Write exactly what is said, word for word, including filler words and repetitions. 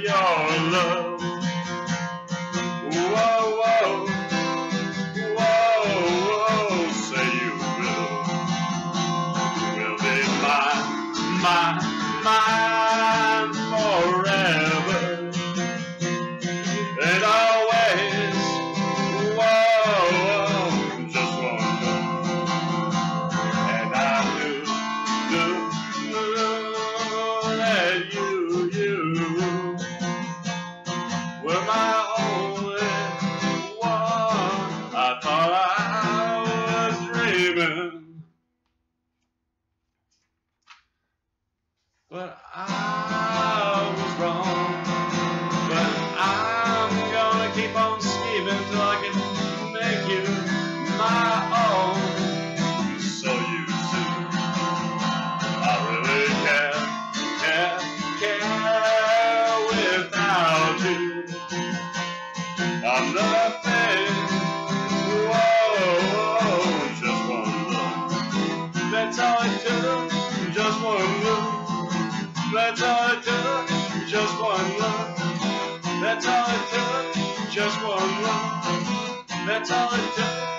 your love. Whoa, whoa, whoa, whoa, say you will, will be mine, mine, mine forever and always. Whoa, whoa, just one look, and I knew, knew, knew that you, you were my only one. I thought I was dreaming, but I was wrong. But I'm gonna keep on scheming till I can make you my own. So you see, I really can't, can't, care without you. I'm nothing. Whoa, just one look. That's all it took. Just one look. That's all it took. Just one look. That's all it took. Just one look. That's all it took.